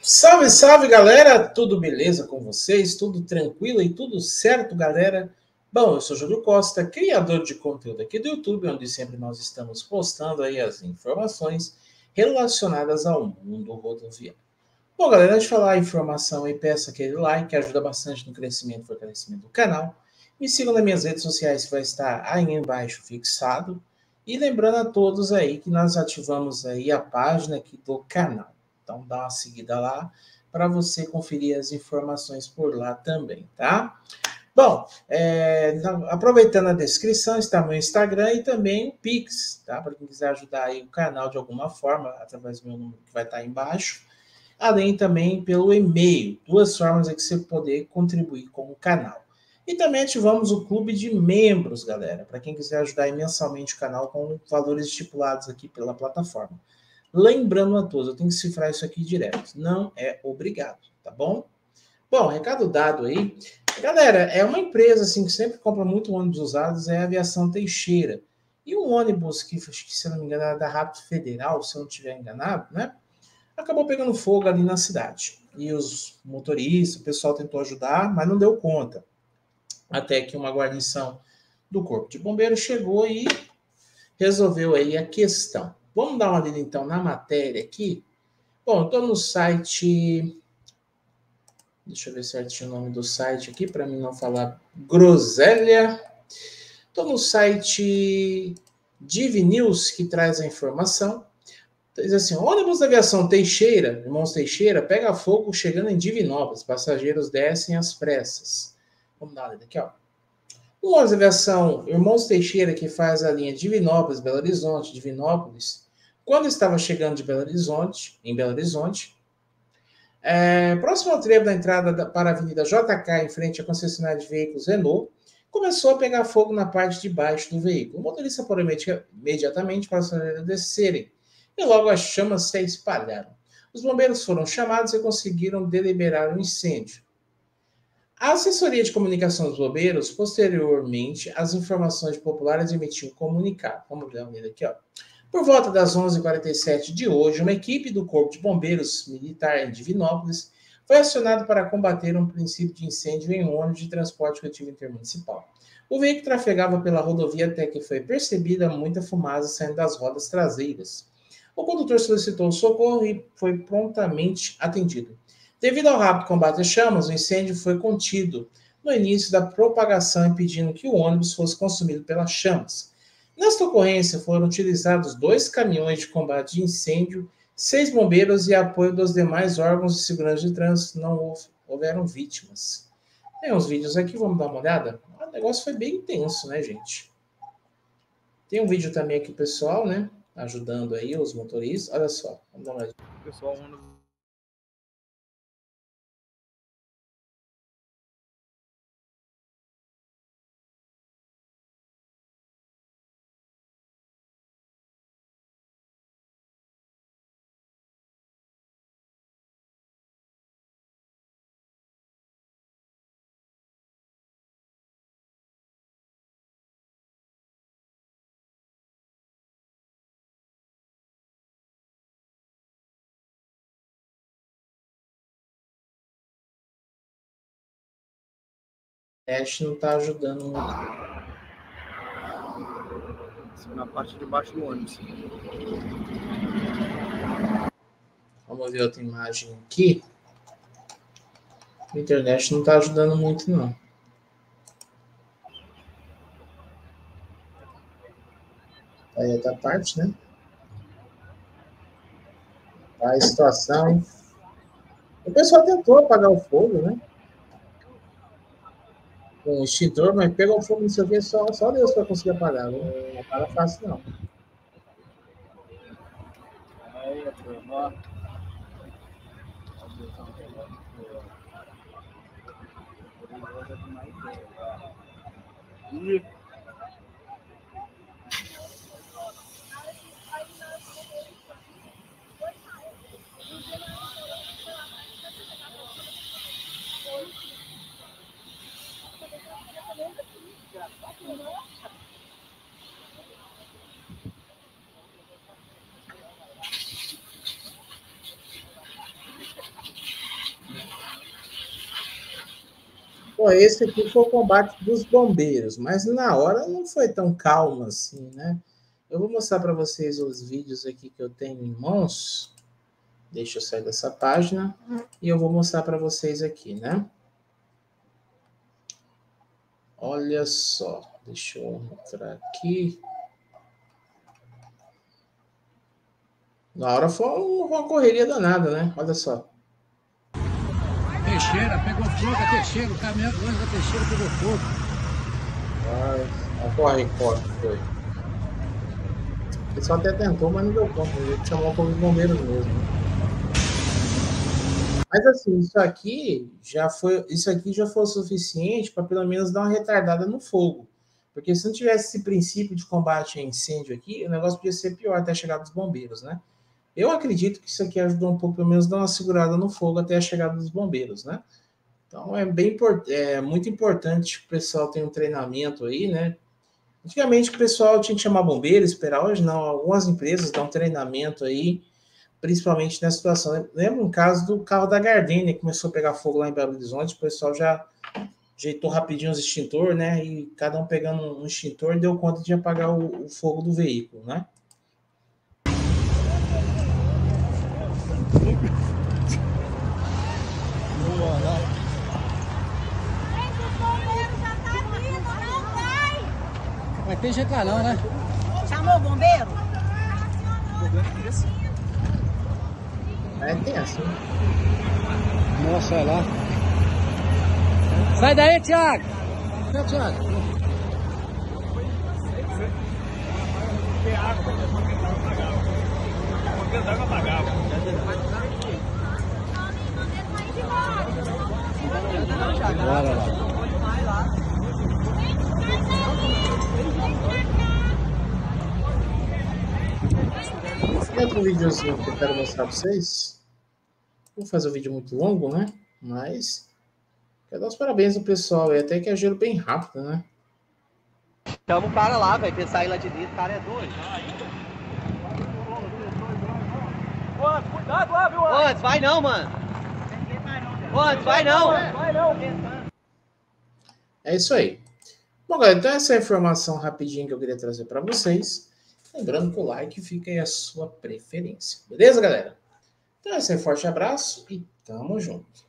Salve, salve, galera! Tudo beleza com vocês? Tudo tranquilo e tudo certo, galera? Bom, eu sou Júlio Costa, criador de conteúdo aqui do YouTube, onde sempre nós estamos postando aí as informações relacionadas ao mundo rodoviário. Bom, galera, antes de falar a informação aí, peço aquele like, que ajuda bastante no crescimento e fortalecimento do canal. Me sigam nas minhas redes sociais, que vai estar aí embaixo fixado. E lembrando a todos aí que nós ativamos aí a página aqui do canal. Então dá uma seguida lá para você conferir as informações por lá também, tá? Bom, aproveitando a descrição, está meu Instagram e também o Pix, tá? Para quem quiser ajudar aí o canal de alguma forma, através do meu número que vai estar aí embaixo. Além também pelo e-mail, duas formas de você poder contribuir com o canal. E também ativamos o clube de membros, galera, para quem quiser ajudar mensalmente o canal com valores estipulados aqui pela plataforma. Lembrando a todos, eu tenho que cifrar isso aqui direto, não é obrigado, tá bom? Bom, recado dado aí. Galera, é uma empresa assim que sempre compra muito ônibus usados, é a Aviação Teixeira. E um ônibus que, se eu não me engano, era da Rápido Federal, se eu não estiver enganado, né? Acabou pegando fogo ali na cidade. E os motoristas, o pessoal tentou ajudar, mas não deu conta. Até que uma guarnição do Corpo de Bombeiros chegou e resolveu aí a questão. Vamos dar uma lida então na matéria aqui. Bom, estou no site. Deixa eu ver certinho o nome do site aqui, para mim não falar groselha. Estou no site Div News, que traz a informação. Diz assim, ônibus da aviação Teixeira, irmãos Teixeira, pega fogo chegando em Divinópolis. Passageiros descem às pressas. Vamos dar uma olhada aqui, ó. O ônibus da aviação Irmãos Teixeira, que faz a linha Divinópolis, Belo Horizonte, Divinópolis, quando estava chegando de Belo Horizonte, em Belo Horizonte, próximo ao trevo da entrada para a Avenida JK, em frente à concessionária de veículos Renault, começou a pegar fogo na parte de baixo do veículo. O motorista parou imediatamente para os passageiros descerem e logo as chamas se espalharam. Os bombeiros foram chamados e conseguiram deliberar o incêndio. A assessoria de comunicação dos bombeiros, posteriormente, as informações populares emitiu um comunicado. Vamos ver ele aqui, ó. Por volta das 11h47 de hoje, uma equipe do Corpo de Bombeiros Militar em Divinópolis foi acionada para combater um princípio de incêndio em um ônibus de transporte coletivo intermunicipal. O veículo trafegava pela rodovia até que foi percebida muita fumaça saindo das rodas traseiras. O condutor solicitou socorro e foi prontamente atendido. Devido ao rápido combate às chamas, o incêndio foi contido no início da propagação, impedindo que o ônibus fosse consumido pelas chamas. Nesta ocorrência, foram utilizados 2 caminhões de combate de incêndio, 6 bombeiros e apoio dos demais órgãos de segurança de trânsito. Não houveram vítimas. Tem uns vídeos aqui, vamos dar uma olhada? O negócio foi bem intenso, né, gente? Tem um vídeo também aqui, pessoal, né? Ajudando aí os motoristas. Olha só, vamos dar uma olhada. Pessoal, Não está ajudando muito. na parte de baixo do ônibus. Vamos ver outra imagem aqui. A internet não está ajudando muito, não. Aí outra parte, né? A situação. O pessoal tentou apagar o fogo, né? Com o extintor, mas pegou fogo, não sei o que, só Deus para conseguir apagar. Não apaga fácil, não. E Bom, esse aqui foi o combate dos bombeiros, mas na hora não foi tão calmo assim, né? Eu vou mostrar para vocês os vídeos aqui que eu tenho em mãos. Deixa eu sair dessa página e eu vou mostrar para vocês aqui, né? Olha só, deixa eu entrar aqui. Na hora foi uma correria danada, né? Olha só. Teixeira, pegou fogo, a Teixeira, o caminhão da Teixeira pegou fogo. Corre, foi. O pessoal até tentou, mas não deu conta. A gente chamou para os bombeiros mesmo. Mas assim, isso aqui já foi o suficiente para pelo menos dar uma retardada no fogo. Porque se não tivesse esse princípio de combate a incêndio aqui, o negócio podia ser pior até a chegada dos bombeiros, né? Eu acredito que isso aqui ajudou um pouco, pelo menos, a dar uma segurada no fogo até a chegada dos bombeiros, né? Então é muito importante que o pessoal tenha um treinamento aí, né? Antigamente o pessoal tinha que chamar bombeiro, esperar. Hoje não, algumas empresas dão treinamento aí, principalmente nessa situação. Lembra um caso do carro da Gardenia, que começou a pegar fogo lá em Belo Horizonte, o pessoal já ajeitou rapidinho os extintores, né? E cada um pegando um extintor deu conta de apagar o fogo do veículo, né? Mas tem jeito lá não, né? Chamou o bombeiro? Tem assim. Nossa, olha lá. Sai daí, Thiago! Sai, Thiago! Bora lá. Outro videozinho que eu quero mostrar para vocês. Vou fazer um vídeo muito longo, né? Mas quero dar os parabéns ao pessoal. E até que é gelo bem rápido, né? Chama o cara lá, velho, pra ele sair lá de dentro, o cara é doido. Ô, cuidado lá, viu? Ô, antes, vai não, mano. Ô, antes, vai não. Vai não. É isso aí. Bom, galera, então essa é a informação rapidinho que eu queria trazer para vocês. Lembrando que o like fica aí a sua preferência. Beleza, galera? Então, esse é um forte abraço e tamo junto.